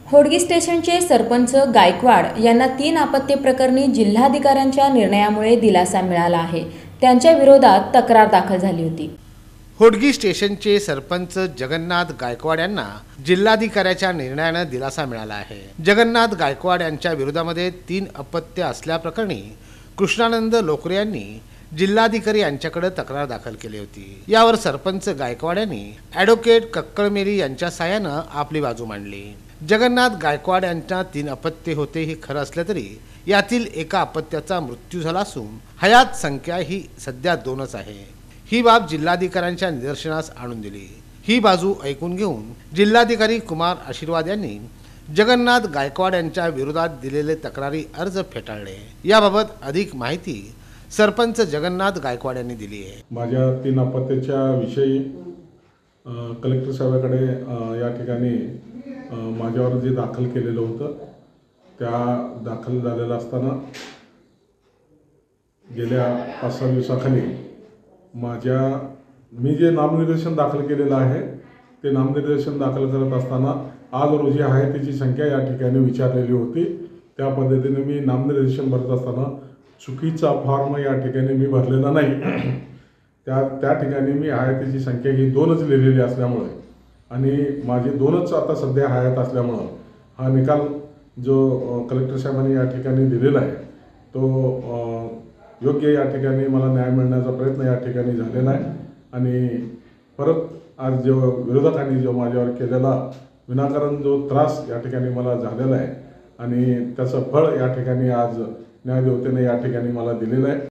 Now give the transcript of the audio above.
होडगी स्टेशनचे सरपंच गायकवाड यांना 3 आपत्ती प्रकरणी जिल्हाधिकाऱ्यांच्या निर्णयामुळे दिलासा मिळाला आहे। त्यांच्या विरोधात तक्रार दाखल झाली होती। होडगी स्टेशनचे सरपंच जगन्नाथ गायकवाड यांना जिल्हाधिकाऱ्याच्या निर्णयाने दिलासा मिळाला आहे। जगन्नाथ गायकवाड यांच्या विरोधामध्ये 3 अपत्य असल्याप्रकरणी कृष्णानंद लोकरे यांनी जिल्हाधिकारी यांच्याकडे तक्रार दाखल केली होती। यावर सरपंच गायकवाड यांनी ॲडव्होकेट कक्कळमेरी यांच्या सहाय्याने आपली बाजू मांडली। जगन्नाथ गायकवाड यांना 3 अपत्य होते हे खरं असले तरी यातील एका अपत्याचा मृत्यू झाला असून हयात संख्या ही सध्या 2च आहे। ही बाब जिल्हाधिकाऱ्यांच्या निदर्शनास आणून दिली। ही बाजू ऐकून घेऊन जिल्हाधिकारी कुमार आशीर्वाद यांनी जगन्नाथ गायकवाड यांच्या विरोधात दिलेले तक्रारी अर्ज फेटाळले। याबाबत अधिक माहिती सरपंच जगन्नाथ गायकवाड यांनी दिली आहे। माझ्या 3 अपत्याच्या विषयी कलेक्टर साहेबांकडे या ठिकाणी माझ्यावर जे दाखल केलेलं होतं त्या दाखल झालेलं असताना गेल्या 5-6 दिवसाखाली मी जे नामनिर्देशन दाखल केलेलं आहे ते नामनिर्देशन दाखल करत असताना आज रोजी आहे त्याची संख्या या ठिकाणी विचारलेली होती। त्या पद्धतीने मी नामनिर्देशन भरत असताना चुकीचा फॉर्म या ठिकाणी मी भरलेला नाही। त्या ठिकाणी मी हयातीची संख्या ही 2च लिहिलेली असल्यामुळे आणि माझी 2च आता सध्या हयात असल्यामुळे हा निकाल जो कलेक्टर साहेबांनी या ठिकाणी दिलेला आहे तो योग्य या ठिकाणी मला न्याय मिळण्याचा प्रयत्न या ठिकाणी झालेला आहे। आणि परत आज जो विरोधकांनी जो माझ्यावर केलेला विनाकारण जो त्रास या ठिकाणी मला झालेला आहे आणि त्याचं फळ या ठिकाणी आज न्यायदेवतेने या ठिकाणी मला दिलेलं आहे।